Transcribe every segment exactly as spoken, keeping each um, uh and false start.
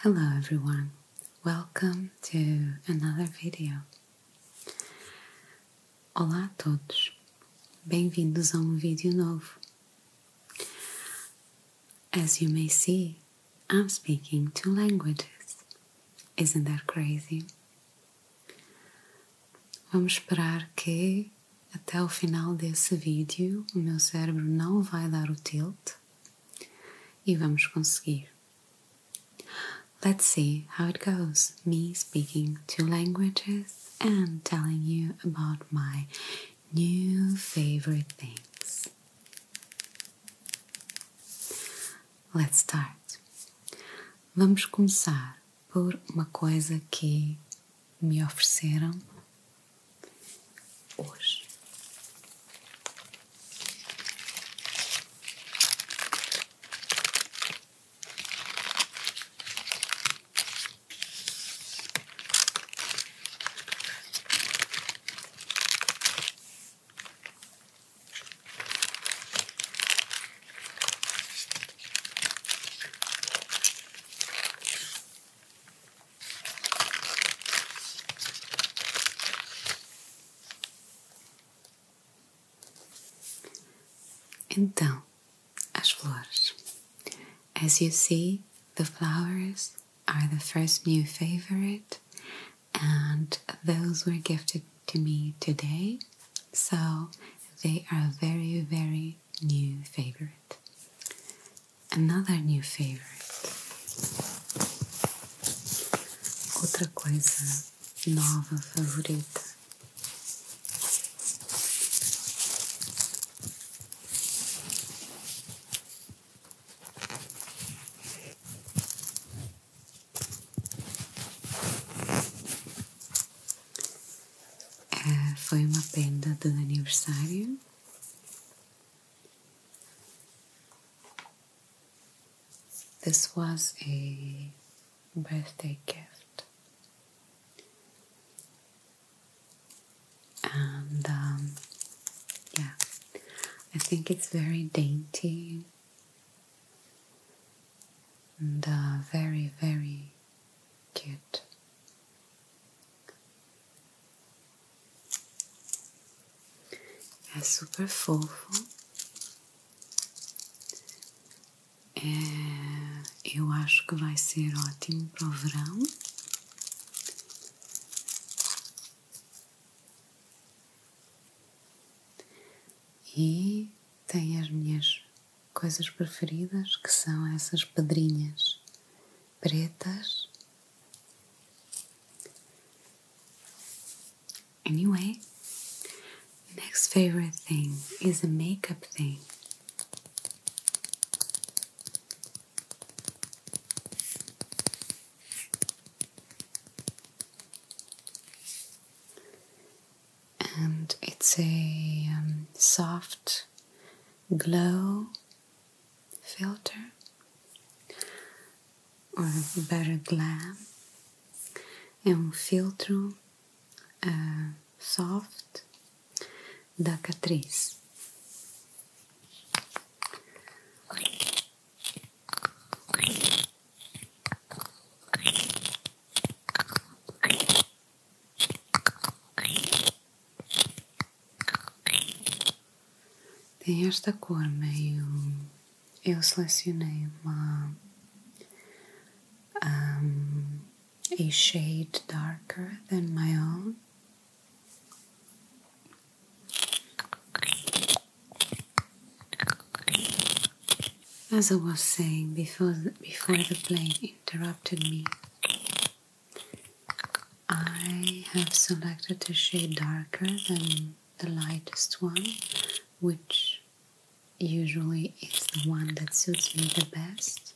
Hello everyone, welcome to another video. Olá a todos, bem-vindos a um vídeo novo. As you may see, I'm speaking two languages. Isn't that crazy? Vamos esperar que até o final desse vídeo o meu cérebro não vai dar o tilt e vamos conseguir. Let's see how it goes, me speaking two languages and telling you about my new favorite things. Let's start. Vamos começar por uma coisa que me ofereceram hoje. Então, as flores. As you see, the flowers are the first new favorite, and those were gifted to me today, so they are a very, very new favorite. Another new favorite. Outra coisa nova favorita. Foi uma prenda de aniversário. This was a birthday gift. And um, yeah, I think it's very dainty and uh, very, very cute. É super fofo. É, eu acho que vai ser ótimo para o verão. E tem as minhas coisas preferidas, que são essas pedrinhas pretas. Anyway, next favorite thing is a makeup thing. And it's a um, soft glow filter, or better glam. É um filtro uh, soft da Catrice. Tem esta cor meio... Eu selecionei uma... Um, a shade darker than my own. As I was saying before the, before the plane interrupted me, I have selected a shade darker than the lightest one, which usually is the one that suits me the best.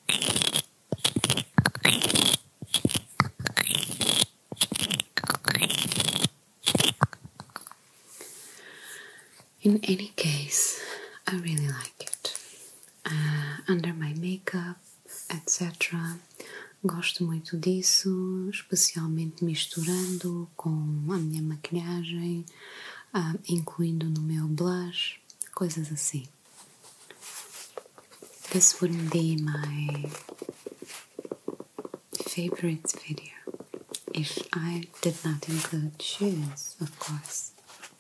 In any case, I really like it. Uh, under my makeup, et cetera. Gosto muito disso, especialmente misturando com a minha maquilhagem, uh, incluindo no meu blush, coisas assim. This wouldn't be my favorites video. If I did not include shoes, of course.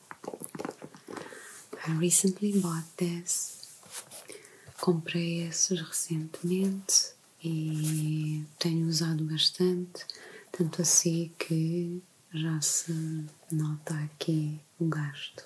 I recently bought this. Comprei esses recentemente e tenho usado bastante, tanto assim que já se nota aqui o gasto.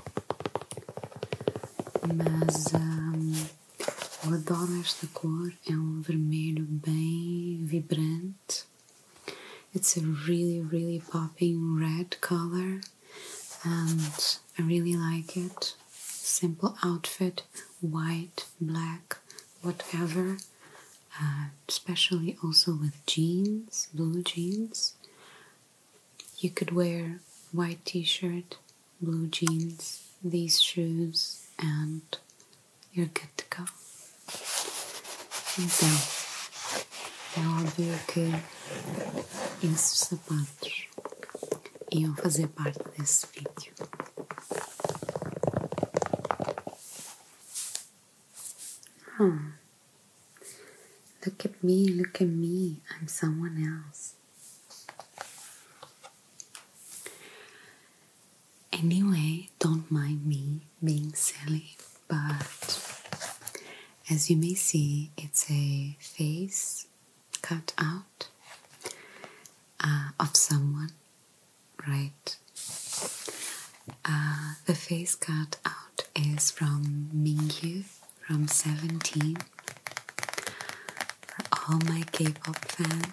Mas um, eu adoro esta cor, é um vermelho bem vibrante. It's a really, really popping red color and I really like it. Simple outfit, white, black, whatever. Uh, especially also with jeans, blue jeans. You could wear white t-shirt, blue jeans, these shoes, and you're good to go. Então, é óbvio que esses sapatos iam fazer parte desse vídeo. Oh, look at me, look at me, I'm someone else. Anyway, don't mind me being silly, but as you may see, it's a face cut out uh, of someone, right? Uh, the face cut out is from Mingyu from Seventeen. For all my K-pop fans.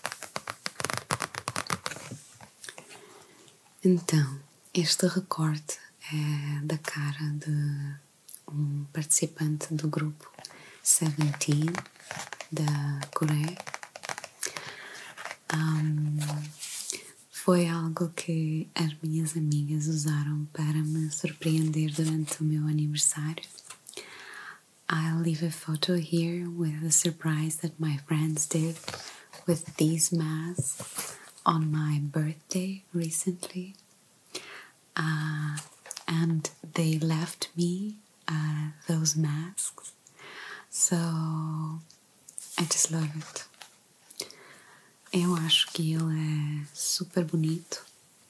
Então, este recorte é da cara de um participante do grupo Seventeen da Coreia. Um, foi algo que as minhas amigas usaram para me surpreender durante o meu aniversário. I'll leave a photo here with a surprise that my friends did with these masks on my birthday recently. Uh, and they left me uh, those masks, so I just love it. Eu acho que ele é super bonito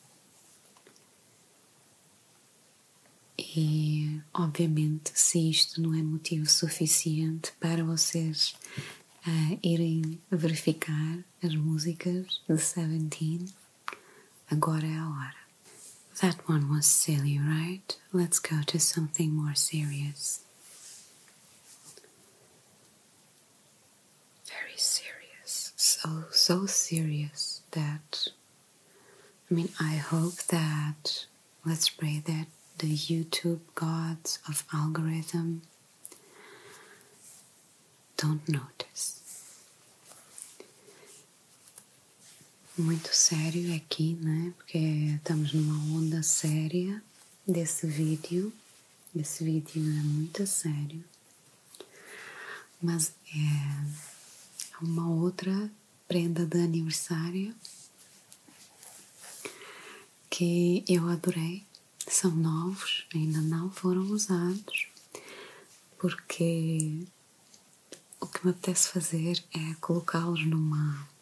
e, obviamente, se isto não é motivo suficiente para vocês uh, irem verificar as músicas de Seventeen, agora é a hora. That one was silly, right? Let's go to something more serious. Very serious. So, so serious that, I mean, I hope that, let's pray that the YouTube gods of algorithm don't notice. Muito sério aqui, né? Porque estamos numa onda séria desse vídeo. Esse vídeo é muito sério. Mas é uma outra prenda de aniversário que eu adorei. São novos, ainda não foram usados, porque o que me apetece fazer é colocá-los numa...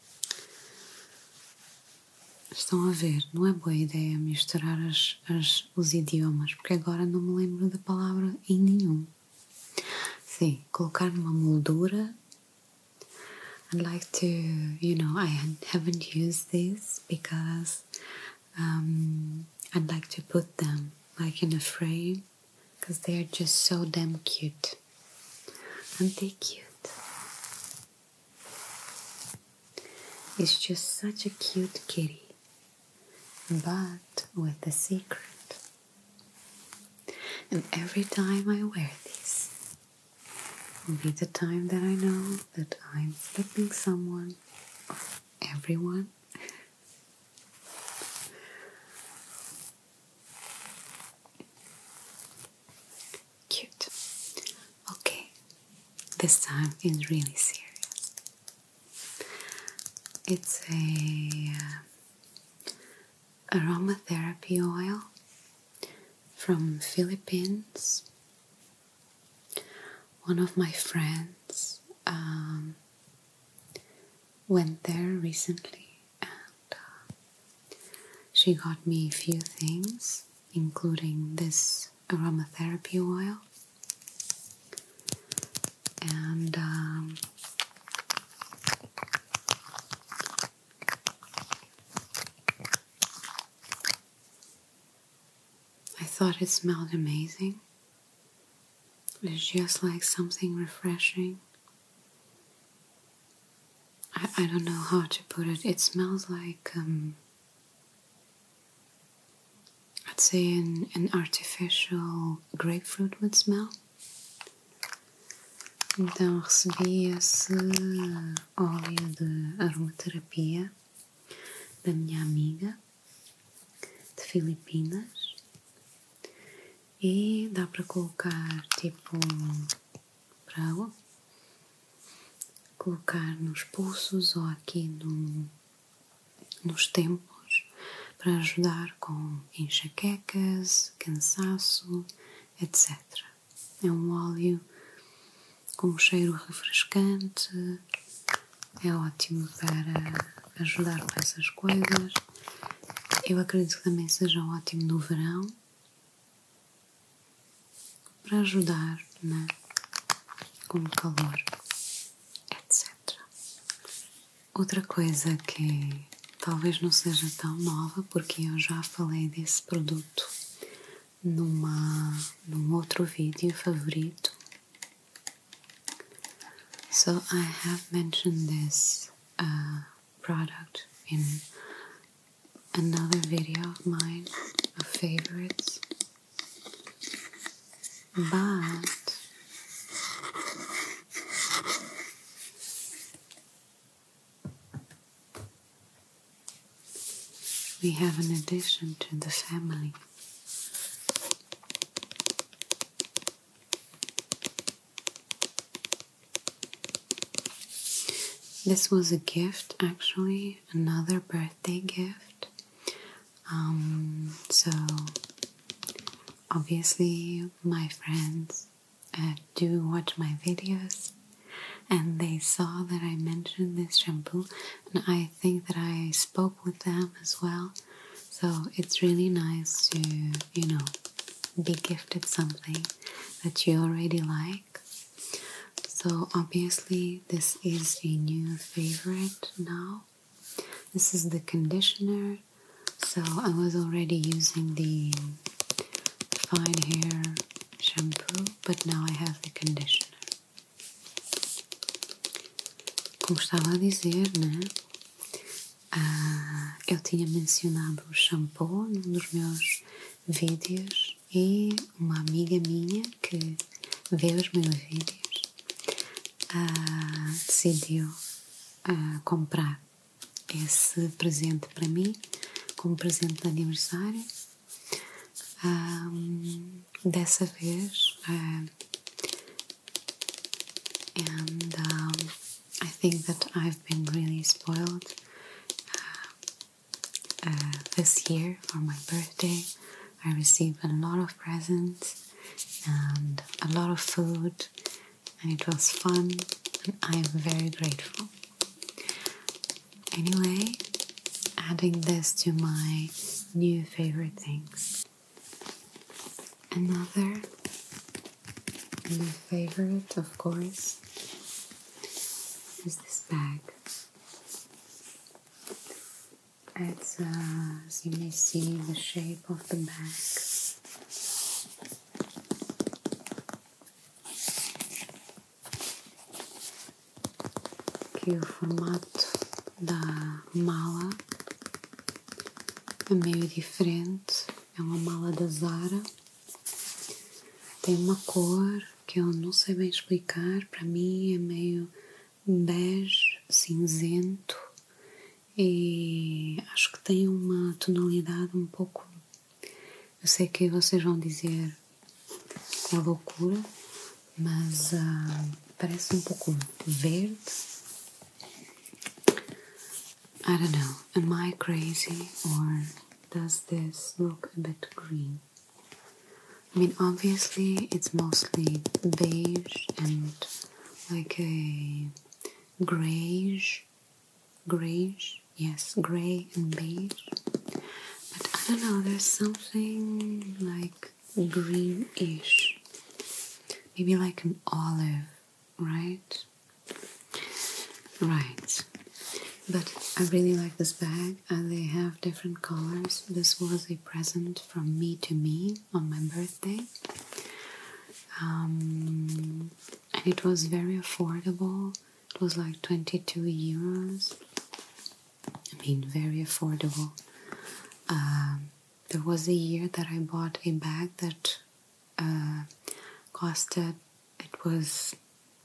Estão a ver, não é boa ideia misturar as, as, os idiomas, porque agora não me lembro da palavra em nenhum. Sim, colocar numa moldura. I'd like to, you know, I haven't used this because um, I'd like to put them like in a frame because they are just so damn cute. Aren't they cute? It's just such a cute kitty. But with a secret. And every time I wear this will be the time that I know that I'm slipping someone, or everyone. Cute. Okay, this time is really serious. It's a... Uh, aromatherapy oil from Philippines. One of my friends um, went there recently and uh, she got me a few things, including this aromatherapy oil. And um, I thought it smelled amazing. It's just like something refreshing. I, I don't know how to put it. It smells like, um, I'd say an, an artificial grapefruit would smell. Então recebi esse óleo de aromaterapia da minha amiga de Filipinas e dá para colocar tipo para colocar nos pulsos ou aqui no, nos templos para ajudar com enxaquecas, cansaço, etcétera. É um óleo com um cheiro refrescante, é ótimo para ajudar com essas coisas. Eu acredito que também seja ótimo no verão para ajudar, né, com o calor, etcétera. Outra coisa que talvez não seja tão nova, porque eu já falei desse produto numa, num outro vídeo favorito. So I have mentioned this uh, product in another video of mine, of favorites, but we have an addition to the family. This was a gift, actually, another birthday gift. Um, so, obviously, my friends uh, do watch my videos, and they saw that I mentioned this shampoo, and I think that I spoke with them as well. So, it's really nice to, you know, be gifted something that you already like. So obviously this is a new favorite now. This is the conditioner. So I was already using the fine hair shampoo, but now I have the conditioner. Como estava a dizer, né? Uh, eu tinha mencionado o shampoo num dos meus vídeos e uma amiga minha que vê os meus vídeos Uh, decidiu uh, comprar esse presente para mim como presente de aniversário. Um, dessa vez uh, and um, I think that I've been really spoiled uh, uh, this year for my birthday. I received a lot of presents and a lot of food, and it was fun, and I am very grateful. Anyway, adding this to my new favorite things. Another new favorite, of course, is this bag. It's, uh, as you may see, the shape of the bag. Aqui o formato da mala é meio diferente, é uma mala da Zara, tem uma cor que eu não sei bem explicar, para mim é meio bege, cinzento, e acho que tem uma tonalidade um pouco, eu sei que vocês vão dizer que é loucura, mas uh, parece um pouco verde. I don't know, am I crazy or does this look a bit green? I mean, obviously it's mostly beige and like a greyish grayish, yes, grey and beige. But I don't know, there's something like greenish, maybe like an olive, right? Right. But I really like this bag, and they have different colors. This was a present from me to me on my birthday. Um, and it was very affordable. It was like twenty-two euros. I mean, very affordable. Um, there was a year that I bought a bag that uh, costed, it was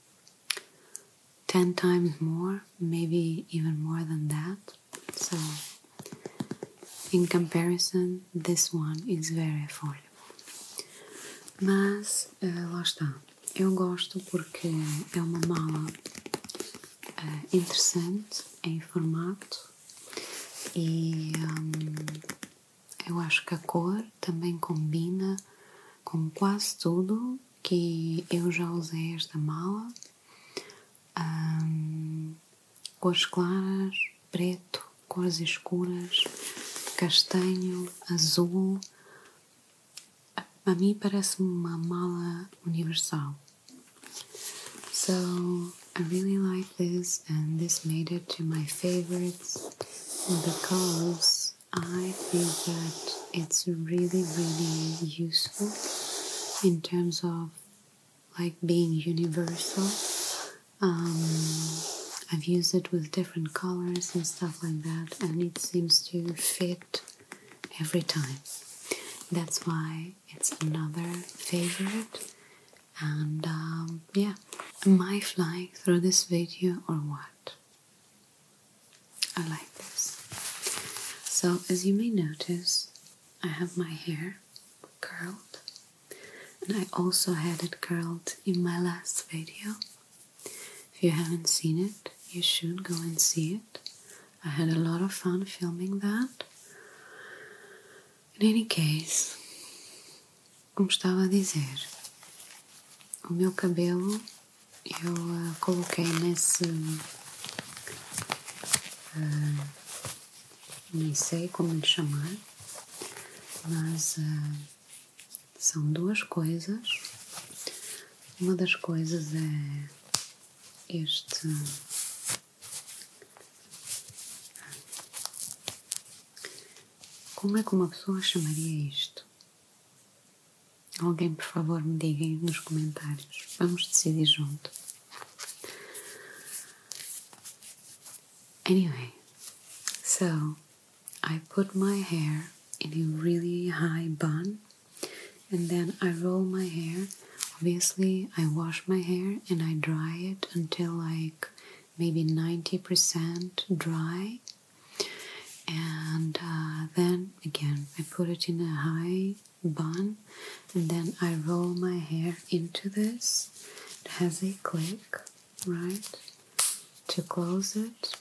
ten times more, maybe even more than that. So, in comparison, this one is very affordable. Mas, uh, lá está. Eu gosto porque é uma mala uh, interessante em formato e um, eu acho que a cor também combina com quase tudo que eu já usei esta mala. Um, cores claras, preto, cores escuras, castanho, azul. A mim parece uma mala universal. So I really like this, and this made it to my favorites because I think that it's really, really useful in terms of like being universal. Um, I've used it with different colors and stuff like that, and it seems to fit every time. That's why it's another favorite. And um, yeah, am I flying through this video or what? I like this. So as you may notice, I have my hair curled, and I also had it curled in my last video. If you haven't seen it, you should go and see it. I had a lot of fun filming that. In any case, como estava a dizer, o meu cabelo eu uh, coloquei nesse, uh, nem sei como lhe chamar, mas uh, são duas coisas. Uma das coisas é este como é que uma pessoa chamaria isto? Alguém, por favor, me diga nos comentários. Vamos decidir junto. Anyway, so I put my hair in a really high bun, and then I roll my hair. Obviously, I wash my hair and I dry it until like maybe ninety percent dry. And uh, then again, I put it in a high bun, and then I roll my hair into this. It has a click, right, to close it,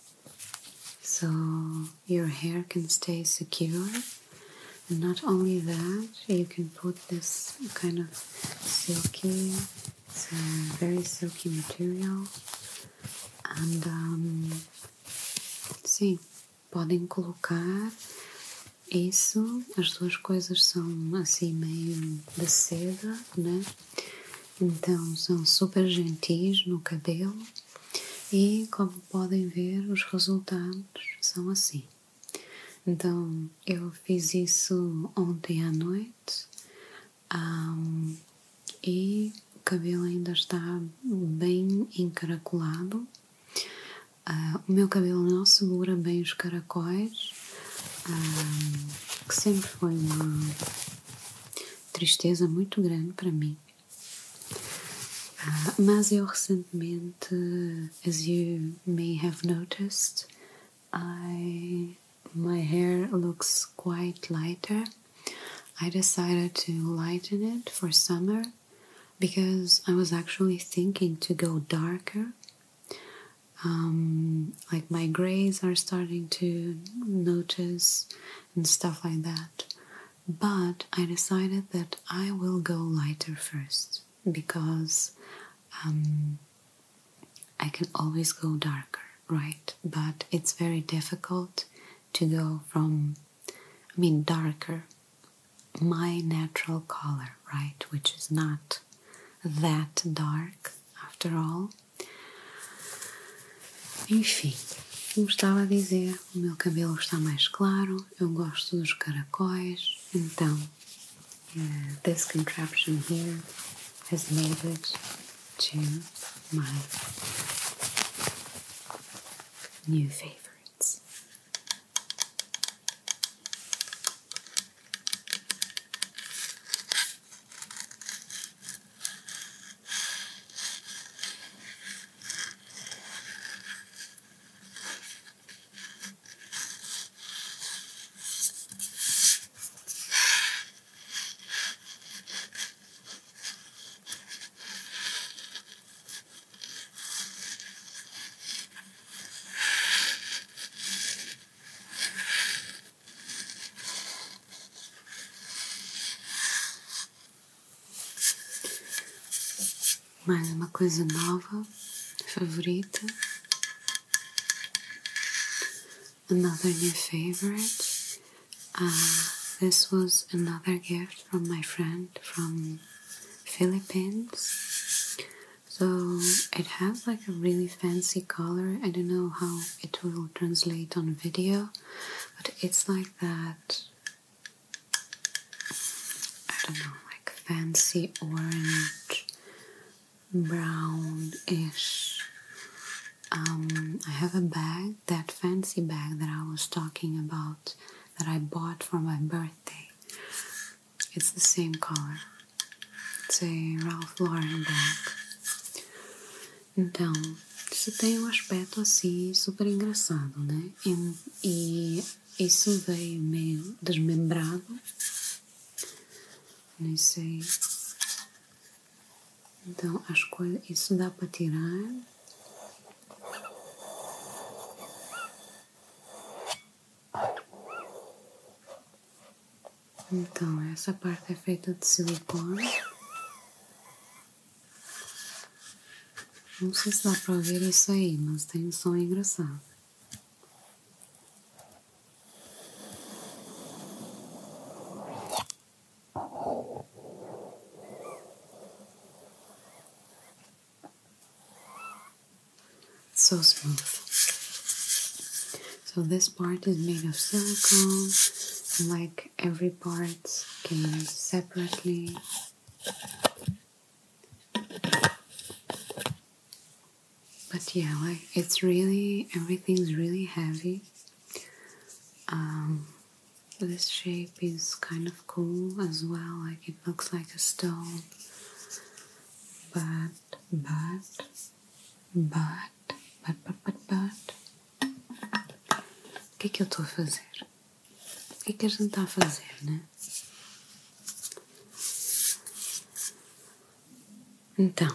so your hair can stay secure. And not only that, you can put this kind of silky, it's a very silky material, and um, sim, podem colocar isso. As duas coisas são assim meio de seda, né? Então são super gentis no cabelo, e como podem ver, os resultados são assim. Então eu fiz isso ontem à noite, um, e o cabelo ainda está bem encaracolado. Uh, o meu cabelo não segura bem os caracóis, uh, que sempre foi uma tristeza muito grande para mim. Uh, mas eu recentemente, as you may have noticed, I my hair looks quite lighter. I decided to lighten it for summer because I was actually thinking to go darker. Um, like my grays are starting to notice and stuff like that. But I decided that I will go lighter first because um, I can always go darker, right? But it's very difficult to go from, I mean, darker, my natural color, right? Which is not that dark after all. Enfim, como estava a dizer, o meu cabelo está mais claro, eu gosto dos caracóis, então uh, this contraption here has made it to my new favorites. Mais uma coisa nova, favorita. Another new favorite. Uh, this was another gift from my friend from Philippines. So it has like a really fancy color. I don't know how it will translate on video, but it's like that, I don't know, like fancy orange, brownish. Um, I have a bag, that fancy bag that I was talking about, that I bought for my birthday. It's the same color. It's a Ralph Lauren bag. Então, isso tem um aspecto assim super engraçado, né? E, e isso veio meio desmembrado. Nem sei. Então, as coisas, isso dá para tirar. Então, essa parte é feita de silicone. Não sei se dá para ouvir isso aí, mas tem um som engraçado. So smooth. So this part is made of silicone, and like every part came separately. But yeah, like it's really, everything's really heavy. Um, this shape is kind of cool as well, like it looks like a stone. But, but, but, but, but, but, but. O que é que eu estou a fazer? O que é que a gente está a fazer, né? Então,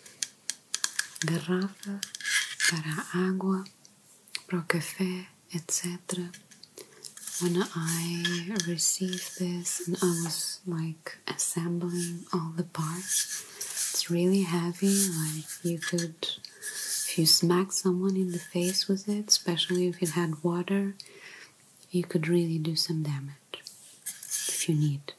garrafa para a água, para o café, etcétera. When I received this and I was like assembling all the parts, it's really heavy, like you could, if you smack someone in the face with it, especially if it had water, you could really do some damage if you need.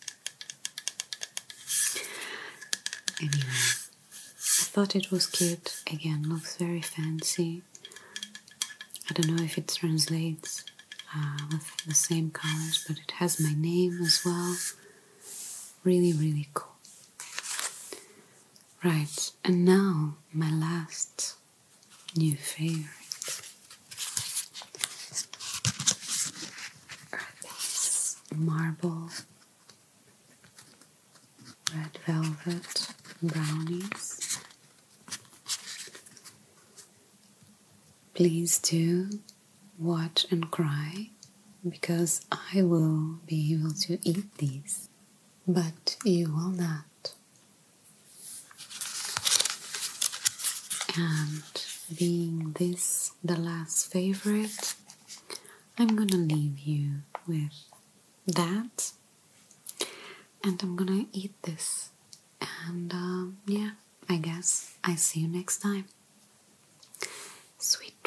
Anyway, I thought it was cute. Again, looks very fancy. I don't know if it translates uh, with the same colors, but it has my name as well. Really, really cool. Right, and now my last new favorite are these marble red velvet brownies. Please do watch and cry, because I will be able to eat these, but you will not. And being this the last favorite, I'm gonna leave you with that, and I'm gonna eat this. And um, yeah, I guess I see you next time. Sweet